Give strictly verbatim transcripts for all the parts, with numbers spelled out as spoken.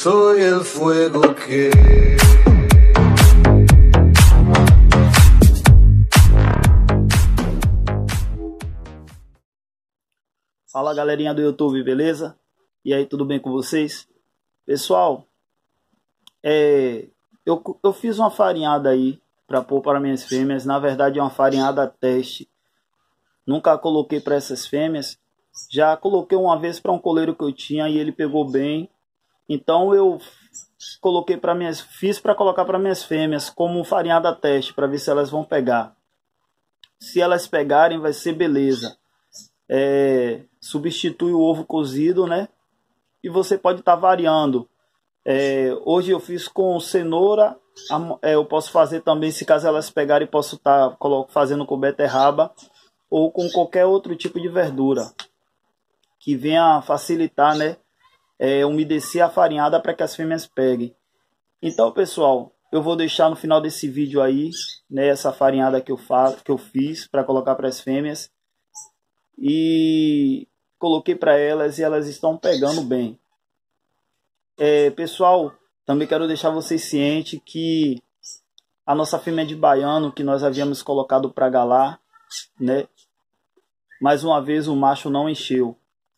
soy el fuego que... Fala galerinha do YouTube, beleza? E aí, tudo bem com vocês? Pessoal, é, eu, eu fiz uma farinhada aí para pôr para minhas fêmeas. Na verdade é uma farinhada teste. Nunca coloquei para essas fêmeas. Já coloquei uma vez para um coleiro que eu tinha e ele pegou bem. Então eu coloquei para minhas, fiz para colocar para minhas fêmeas como farinhada teste para ver se elas vão pegar. Se elas pegarem, vai ser beleza. É, substitui o ovo cozido, né? E você pode estar tá variando. É, hoje eu fiz com cenoura. É, eu posso fazer também, se caso elas pegarem, posso estar tá fazendo com beterraba ou com qualquer outro tipo de verdura que venha facilitar, né? É, umedecer a farinhada para que as fêmeas peguem. Então, pessoal, eu vou deixar no final desse vídeo aí, né? Essa farinhada que eu faço, que eu fiz para colocar para as fêmeas. E coloquei para elas e elas estão pegando bem. É, pessoal, também quero deixar vocês cientes que a nossa fêmea de baiano que nós havíamos colocado para galar, né? Mais uma vez o macho não encheu.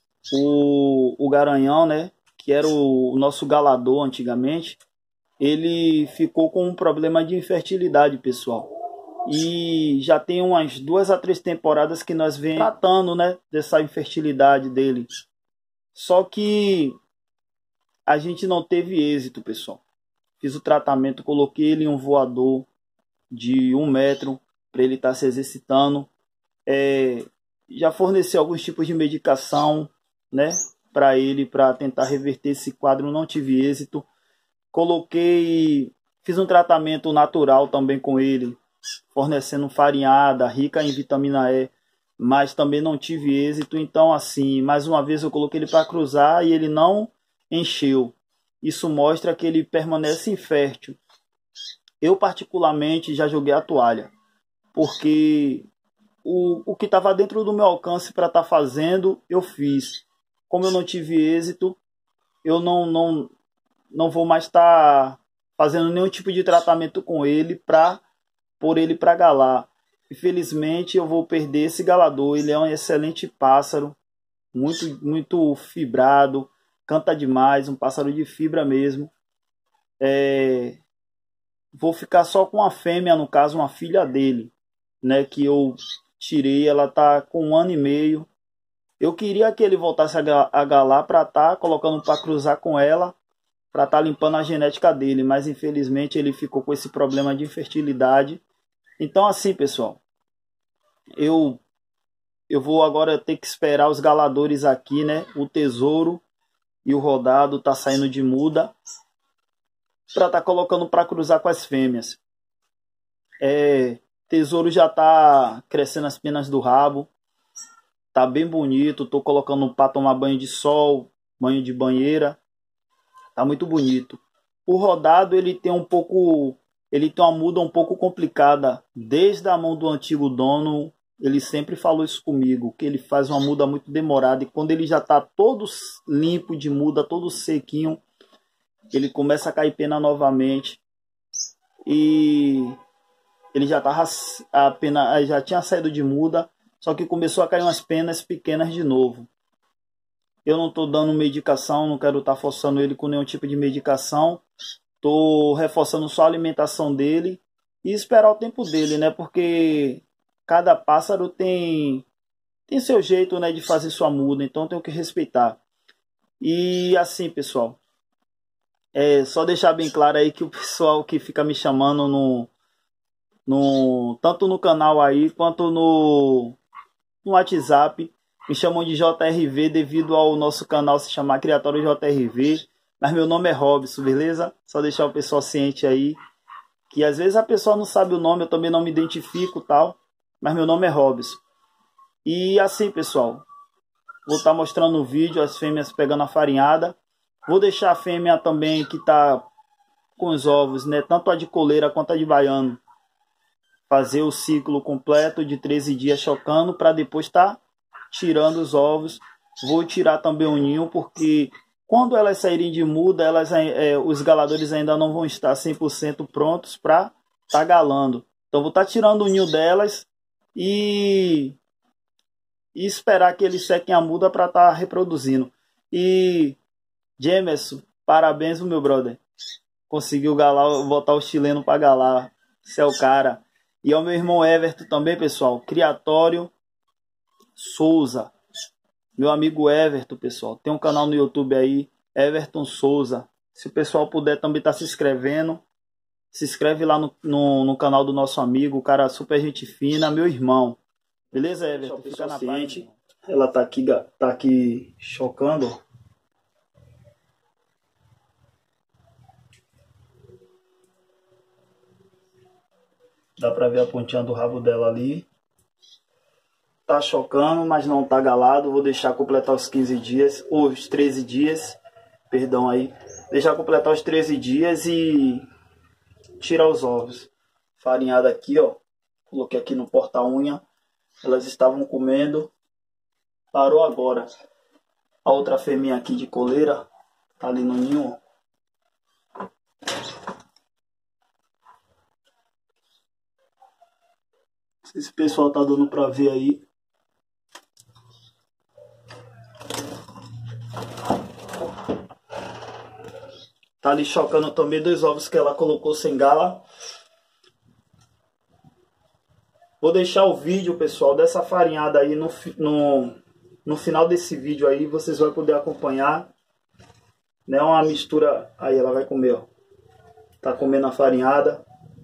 O, o garanhão, né? Que era o, o nosso galador antigamente, ele ficou com um problema de infertilidade, pessoal. E já tem umas duas a três temporadas que nós vem tratando, né, dessa infertilidade dele. Só que a gente não teve êxito, pessoal. Fiz o tratamento, coloquei ele em um voador de um metro para ele estar tá se exercitando. É, já forneci alguns tipos de medicação, né, para ele, para tentar reverter esse quadro. Não tive êxito. Coloquei, fiz um tratamento natural também com ele, fornecendo farinhada rica em vitamina E, mas também não tive êxito. Então, assim, mais uma vez eu coloquei ele para cruzar e ele não encheu. Isso mostra que ele permanece infértil. Eu particularmente já joguei a toalha, porque o, o que estava dentro do meu alcance para estar tá fazendo, eu fiz. Como eu não tive êxito, eu não, não, não vou mais estar tá fazendo nenhum tipo de tratamento com ele para por ele para galar. Infelizmente eu vou perder esse galador. Ele é um excelente pássaro, muito muito fibrado, canta demais, um pássaro de fibra mesmo. É... Vou ficar só com a fêmea, no caso uma filha dele, né, que eu tirei. Ela tá com um ano e meio. Eu queria que ele voltasse a galar para estar tá colocando para cruzar com ela, para estar tá limpando a genética dele, mas infelizmente ele ficou com esse problema de infertilidade. Então, assim, pessoal, eu eu vou agora ter que esperar os galadores aqui, né? O tesouro e o rodado tá saindo de muda para tá colocando para cruzar com as fêmeas. É, tesouro já tá crescendo as penas do rabo, tá bem bonito. Tô colocando para tomar banho de sol, banho de banheira, tá muito bonito. O rodado ele tem um pouco Ele tem uma muda um pouco complicada. Desde a mão do antigo dono, ele sempre falou isso comigo, que ele faz uma muda muito demorada. E quando ele já está todo limpo de muda, todo sequinho, ele começa a cair pena novamente. E ele já tava, a pena já tinha saído de muda, só que começou a cair umas penas pequenas de novo. Eu não estou dando medicação, não quero estar tá forçando ele com nenhum tipo de medicação. Tô reforçando só a alimentação dele e esperar o tempo dele, né? Porque cada pássaro tem tem seu jeito, né, de fazer sua muda, então tenho que respeitar. E assim, pessoal, é só deixar bem claro aí que o pessoal que fica me chamando no no tanto no canal aí quanto no no WhatsApp me chamam de J R V devido ao nosso canal se chamar Criatório J R V. Mas meu nome é Robson, beleza? Só deixar o pessoal ciente aí, que às vezes a pessoa não sabe o nome, eu também não me identifico tal, mas meu nome é Robson. E assim, pessoal, vou estar mostrando no vídeo as fêmeas pegando a farinhada. Vou deixar a fêmea também que tá com os ovos, né? Tanto a de coleira quanto a de baiano, fazer o ciclo completo de treze dias chocando para depois estar tirando os ovos. Vou tirar também o ninho porque Quando elas saírem de muda, elas, é, os galadores ainda não vão estar cem por cento prontos para estar tá galando. Então vou estar tá tirando o ninho delas e, e esperar que eles sequem a muda para estar tá reproduzindo. E Jamerson, parabéns, meu brother. Conseguiu galar, botar o chileno para galar. Você é o cara. E ao meu irmão Everton também, pessoal. Criatório Souza. Meu amigo Everton, pessoal. Tem um canal no YouTube aí, Everton Souza. Se o pessoal puder também estar tá se inscrevendo, se inscreve lá no, no, no canal do nosso amigo, o cara super gente fina, meu irmão. Beleza, Everton? Fica na paz. Ela tá aqui, tá aqui chocando. Dá pra ver a pontinha do rabo dela ali. Tá chocando, mas não tá galado. Vou deixar completar os quinze dias, ou os treze dias. Perdão aí. Deixar completar os treze dias e tirar os ovos. Farinhada aqui, ó. Coloquei aqui no porta-unha. Elas estavam comendo. Parou agora. A outra fêmea aqui de coleira tá ali no ninho, ó. Não sei se o pessoal tá dando pra ver aí. Tá ali chocando também dois ovos que ela colocou sem gala. Vou deixar o vídeo, pessoal, dessa farinhada aí no, no, no final desse vídeo aí. Vocês vão poder acompanhar. Né, uma mistura. Aí ela vai comer, ó. Tá comendo a farinhada.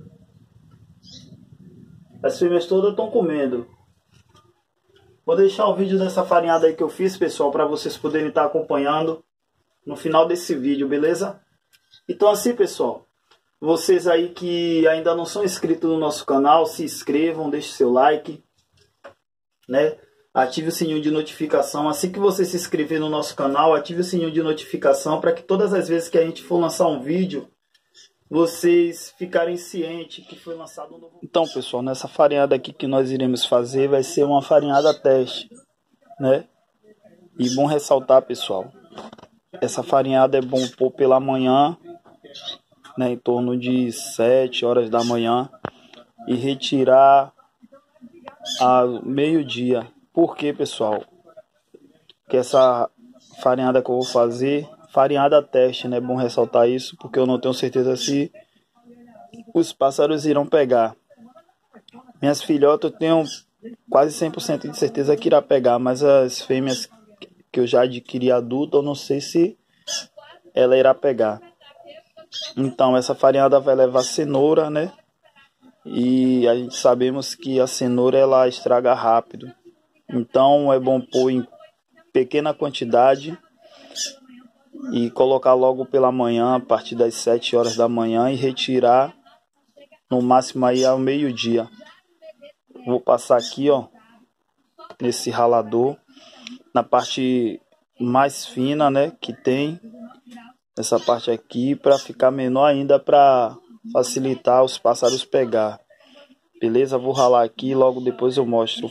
As fêmeas todas estão comendo. Vou deixar o vídeo dessa farinhada aí que eu fiz, pessoal, para vocês poderem estar acompanhando no final desse vídeo, beleza? Então assim, pessoal, vocês aí que ainda não são inscritos no nosso canal, se inscrevam, deixe seu like, né? Ative o sininho de notificação. Assim que você se inscrever no nosso canal, ative o sininho de notificação para que todas as vezes que a gente for lançar um vídeo, vocês ficarem cientes que foi lançado um novo... Então, pessoal, nessa farinhada aqui que nós iremos fazer vai ser uma farinhada teste, né? E bom ressaltar, pessoal, essa farinhada é bom pôr pela manhã, né, em torno de sete horas da manhã, e retirar ao meio-dia. Por quê, pessoal? Que essa farinhada que eu vou fazer, farinhada teste, né? É bom ressaltar isso, porque eu não tenho certeza se os pássaros irão pegar. Minhas filhotas eu tenho quase cem por cento de certeza que irá pegar, mas as fêmeas que eu já adquiri adulta, eu não sei se ela irá pegar. Então essa farinhada vai levar cenoura, né? E a gente sabemos que a cenoura ela estraga rápido. Então é bom pôr em pequena quantidade e colocar logo pela manhã, a partir das sete horas da manhã, e retirar no máximo aí ao meio-dia. Vou passar aqui, ó, nesse ralador, na parte mais fina, né, que tem essa parte aqui, para ficar menor ainda, para facilitar os pássaros pegar. Beleza? Vou ralar aqui, logo depois eu mostro.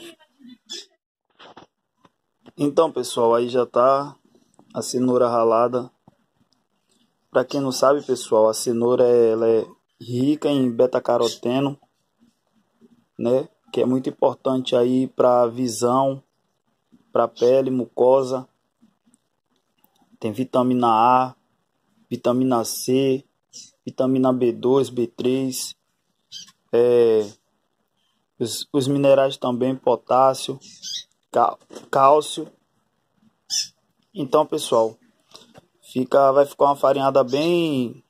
Então, pessoal, aí já tá a cenoura ralada. Para quem não sabe, pessoal, a cenoura ela é rica em beta-caroteno, né? Que é muito importante aí para visão, para pele, mucosa. Tem vitamina A, vitamina C, vitamina B dois, B três, é, os, os minerais também, potássio, cálcio. Então, pessoal, fica, vai ficar uma farinhada bem,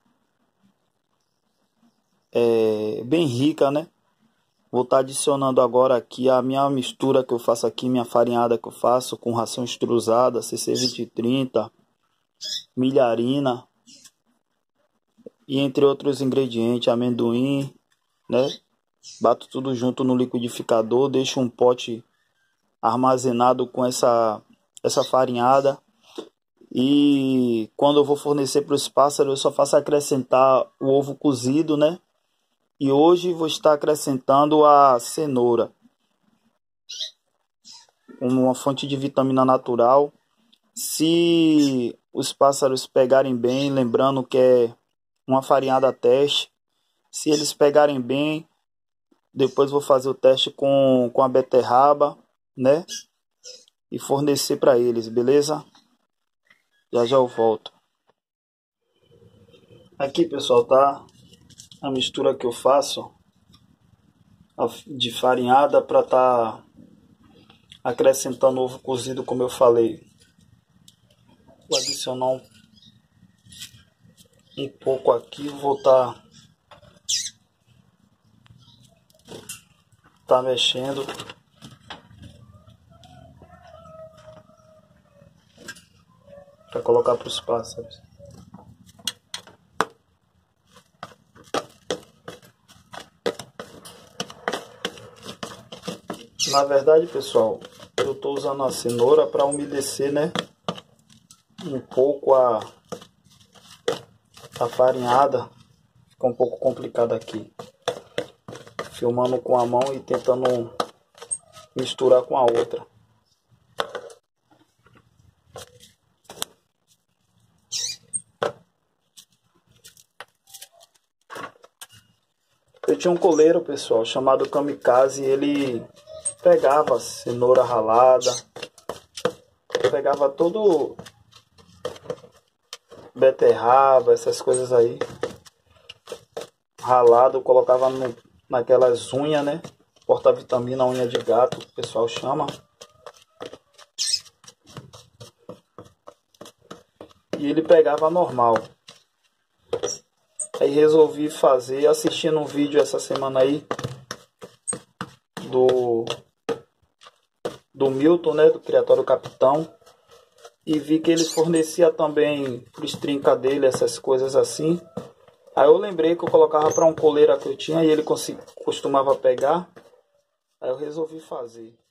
é, bem rica, né? Vou estar adicionando agora aqui a minha mistura que eu faço aqui, minha farinhada que eu faço com ração extrusada, C C vinte e trinta, milharina e entre outros ingredientes, amendoim, né? Bato tudo junto no liquidificador, deixo um pote armazenado com essa, essa farinhada. E quando eu vou fornecer para os pássaros, eu só faço acrescentar o ovo cozido, né? E hoje vou estar acrescentando a cenoura, uma fonte de vitamina natural, Se os pássaros pegarem bem, lembrando que é uma farinhada teste, se eles pegarem bem, depois vou fazer o teste com, com a beterraba, né? E fornecer para eles, beleza? Já já eu volto. Aqui, pessoal, tá a mistura que eu faço de farinhada para tá acrescentando ovo cozido, como eu falei. Vou adicionar um, um pouco aqui, vou tá, tá mexendo. Para colocar para os pássaros. Na verdade, pessoal, eu estou usando a cenoura para umedecer, né, um pouco a, a farinhada. Fica um pouco complicado aqui, filmando com a mão e tentando misturar com a outra. Eu tinha um coleiro, pessoal, chamado Kamikaze, e ele pegava cenoura ralada, pegava todo beterraba, essas coisas aí, ralado, colocava no, naquelas unhas, né, porta-vitamina, unha de gato, que o pessoal chama, e ele pegava normal. Aí resolvi fazer, assistindo um vídeo essa semana aí do do Milton, né, do Criatório Capitão, e vi que ele fornecia também para os trinca dele, essas coisas assim. Aí eu lembrei que eu colocava para um coleira que eu tinha e ele costumava pegar, aí eu resolvi fazer.